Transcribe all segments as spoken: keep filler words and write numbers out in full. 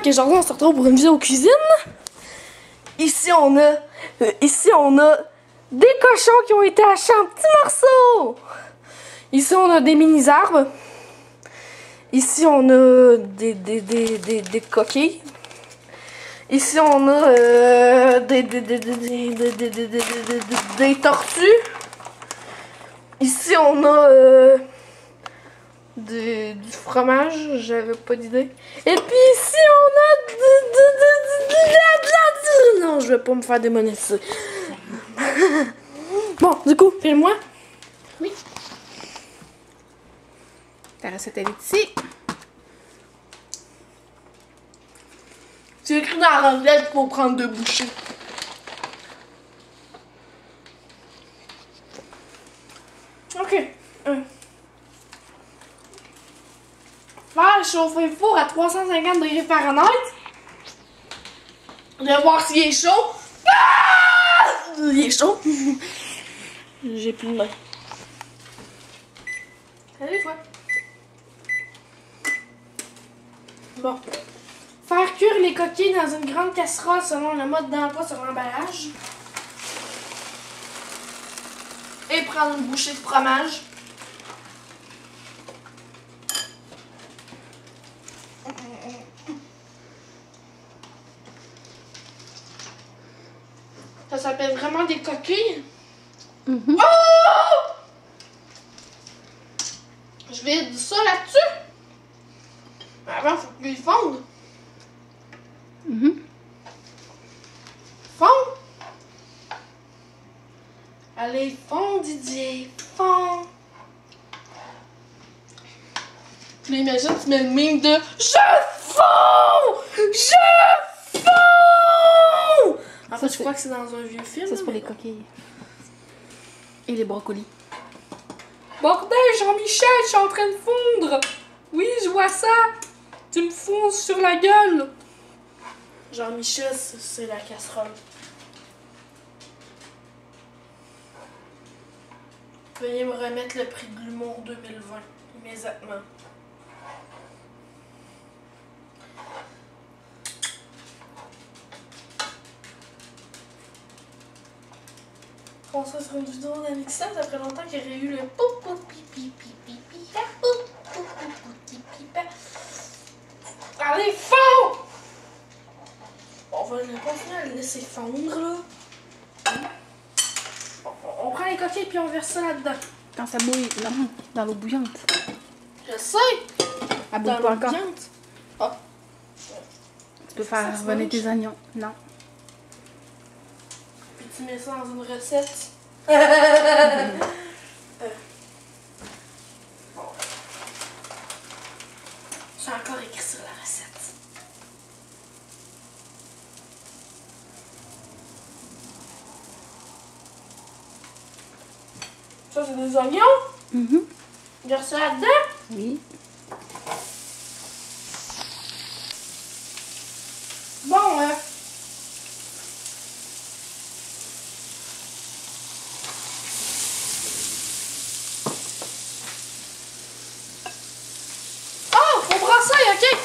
qu'aujourd'hui on se retrouve pour une vidéo cuisine. Ici on a, euh, ici on a des cochons qui ont été hachés en petits morceaux. Ici on a des mini arbres. Ici on a des, des, des, des, des coquilles. Ici on a euh, des, des, des, des, des, des, des, des, des, des, des tortues. Ici on a euh, du, du fromage, j'avais pas d'idée. Et puis ici on a de, de, de, de, de, de, de, de, non, je vais pas me faire démonétiser. Bon, du coup, filme-moi. Oui. Ta recette elle est ici. C'est écrit dans la recette pour prendre deux bouchées. Ok. Euh. Faire chauffer le four à trois cent cinquante degrés Fahrenheit. De voir s'il est chaud. Ah! Il est chaud. J'ai plus de main. Salut toi. Bon. Faire cuire les coquilles dans une grande casserole selon le mode d'emploi sur l'emballage. Et prendre une bouchée de fromage. Ça s'appelle vraiment des coquilles. Mm-hmm. Oh! Je vais dire ça là-dessus. Mais avant, il faut qu'ils fondent. Mm-hmm. Fond. Allez, fond, Didier. Fond. Puis imagine, tu mets le mime de Je fonds! Je fonds! En fait, je crois que c'est dans un vieux film. Ça, c'est pour les coquilles. Et les brocolis. Bordel, Jean-Michel, je suis en train de fondre. Oui, je vois ça. Tu me fonces sur la gueule. Jean-Michel, c'est la casserole. Veuillez me remettre le prix de l'humour deux mille vingt, immédiatement. On se sur une vidéo d'Amixa, ça fait longtemps qu'il y aurait eu le pou pou pipi pipi pipa pou pou pou pou pipa. Allez, fond! On va continuer à le laisser fondre, là. On, on prend les coquilles puis on verse ça là-dedans. Quand ça bouille, non, dans l'eau bouillante. Je sais! Elle bouille Dans pas l'eau encore. bouillante. Oh. Tu peux faire Ça se revenir mange. tes oignons. Non. Puis tu mets ça dans une recette. euh. Bon. J'ai encore écrit sur la recette. Ça, c'est des oignons. Mm-hmm. Verse ça là-dedans. Oui. Bon, hein. Oh, faut brasser, ok.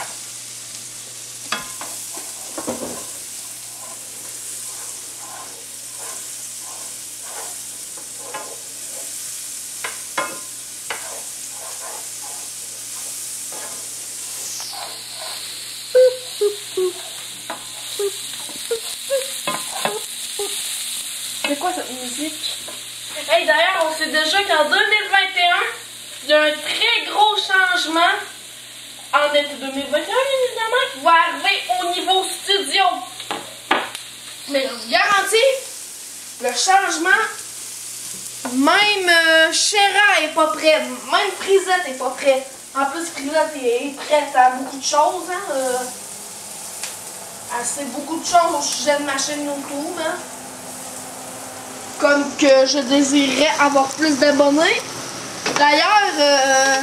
C'est quoi cette musique? Hey, d'ailleurs, on sait déjà qu'en deux mille vingt et un, il y a un très gros changement en été deux mille vingt et un, évidemment, qui va arriver au niveau studio. Mais je vous garantis, le changement, même euh, Chéra est pas prête, même Frisette est pas prête. En plus, Frisette est prête à beaucoup de choses, hein. Euh, elle sait beaucoup de choses au sujet de ma chaîne YouTube, hein. Comme que je désirerais avoir plus d'abonnés. D'ailleurs, euh,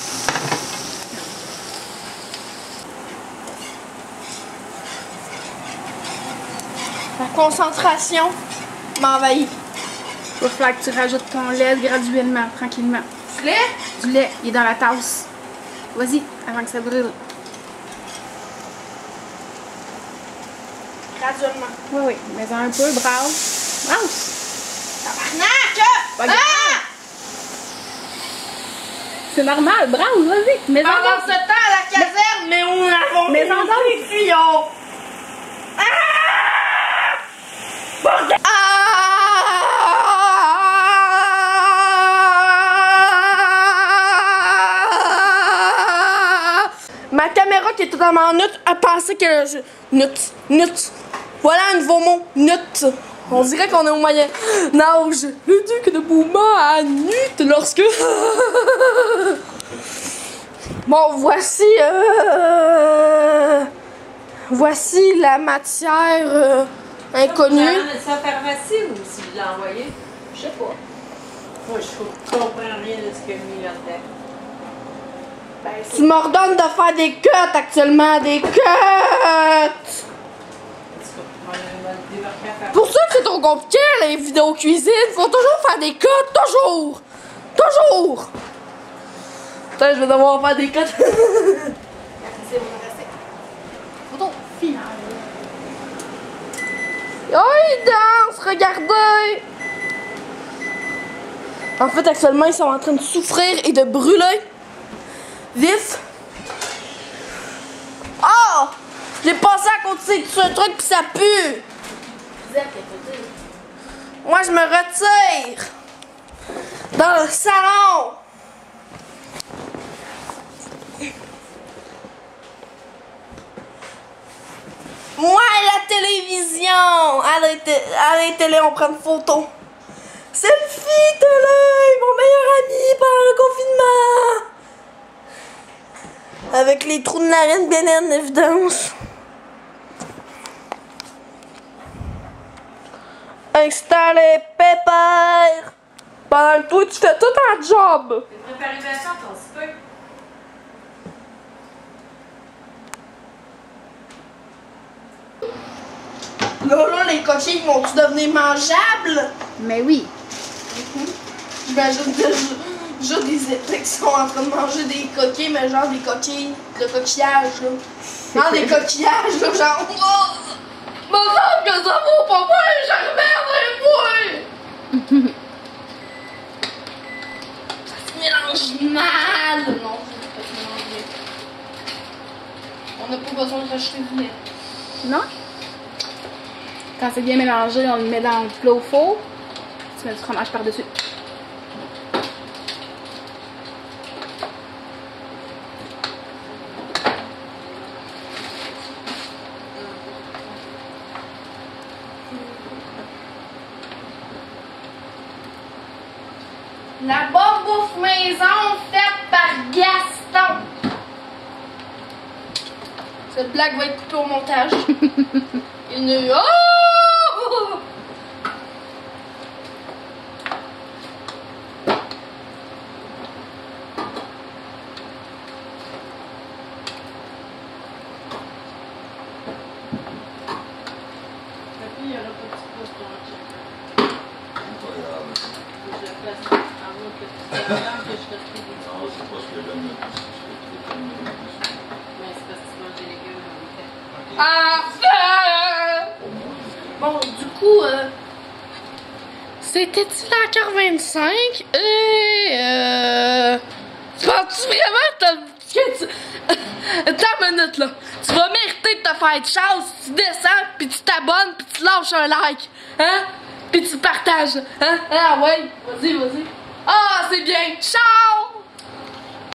la concentration m'envahit. Il va falloir que tu rajoutes ton lait graduellement, tranquillement. Du lait? Du lait, il est dans la tasse. Vas-y, avant que ça brûle. graduellement. Oui, oui. Mais un peu, brasse. Brasse! Tabarnak! Pas grave. Ah! C'est normal, brasse, vas-y. Mais Pendant ce temps, à la caserne, mais on avons Mais mis en les tuyaux. Ah! Bordel! Ah! Ma caméra qui est totalement neutre a pensé que je... Neutre, neutre. Voilà un nouveau mot, neutre. On dirait qu'on est au moyen âge. Le duc de Bouma a nut lorsque... Bon, voici... Euh... Voici la matière euh, inconnue. Ça pharmacie ou si vous l'envoyez? Je sais pas. Moi, je comprends rien de ce qu'il y a mis là-dedans. Ben, Tu m'ordonnes de faire des cuts actuellement, des cuts! Pour ça que c'est trop compliqué, les vidéos cuisine, faut toujours faire des cuts, toujours! Toujours! Putain, je vais devoir faire des cuts. c'est mon recette. Photo finale. Oh, ils dansent, regardez! En fait, actuellement, ils sont en train de souffrir et de brûler. Vif. Oh! J'ai passé à côté de ce truc pis ça pue! Moi, je me retire! Dans le salon! Moi et la télévision! À la, té à la télé, on prend une photo. Selfie, télé! Mon meilleur ami pendant le confinement! Avec les trous de narine bien en évidence. Installer pépère! Pendant que toi, tu fais tout un job! Préparer la chante, on se peut. Là, là, les coquilles vont-tu devenir mangeables? Mais oui. J'imagine déjà, déjà des étés qui sont en train de manger des coquilles, mais genre des coquilles de coquillage, là. Non, des coquillages, là, genre. Oh! Me semble que ça vaut pas bien, j'arrive moi! Ça se mélange mal! Non, ça se mélange bien. On n'a pas besoin de rajouter du lait. Non? Quand c'est bien mélangé, on le met dans le plat au four. Tu mets du fromage par-dessus. La bonne bouffe maison faite par Gaston. Cette blague va être coupée au montage. Une... Oh! Il n'y aura pas de petit pouce pour un chien. Je la place avant que tu sois que je fasse des Non, c'est pas ce que j'aime le plus. Mais c'est parce que tu manges des légumes en même temps. Enfin! Bon, du coup, euh, c'était-il à quart vingt-cinq? Et euh... Penses-tu vraiment que que tu... Attends une minute, là. Tu vas mériter de te faire de chance si tu descends, puis tu t'abonnes, puis tu lâches un like. Hein? Puis tu partages. Hein? Ah ouais, vas-y, vas-y. Ah, c'est bien. Ciao!